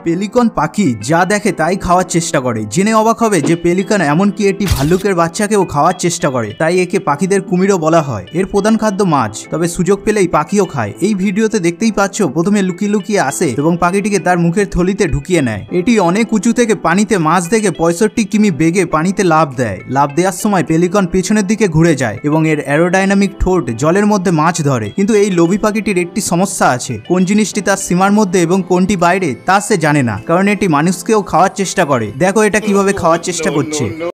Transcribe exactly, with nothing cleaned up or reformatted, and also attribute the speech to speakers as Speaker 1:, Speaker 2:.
Speaker 1: পেলিকন পাখি যা দেখে তাই খাওয়ার চেষ্টা করে। জেনে অবাক হবে যে পেলিকন এমনকি একটি ভাল্লুকের বাচ্চাকেও খাওয়ার চেষ্টা করে, তাই একে পাখিদের কুমিরও বলা হয়। এর প্রধান খাদ্য মাছ, তবে সুযোগ পেলেই পাখিও খায়। এই ভিডিওতে দেখতেই পাচ্ছ প্রথমে লুকিয়ে লুকিয়ে আসে এবং পাখিটিকে তার মুখের থলিতে ঢুকিয়ে নেয়। এটি অনেক উঁচু থেকে পানিতে মাছ দেখে পঁয়ষট্টি কিমি বেগে পানিতে লাফ দেয়। লাফ দেওয়ার সময় পেলিকন পেছনের দিকে ঘুরে যায় এবং এর অ্যারোডাইনামিক ঠোঁট জলের মধ্যে মাছ ধরে। কিন্তু এই লোভী পাখিটির একটি সমস্যা আছে, কোন জিনিসটি তার সীমার মধ্যে এবং কোনটি বাইরে তা সে জানে না, কারণ এটি মানুষকেও খাওয়ার চেষ্টা করে। দেখো এটা কিভাবে খাওয়ার চেষ্টা করছে।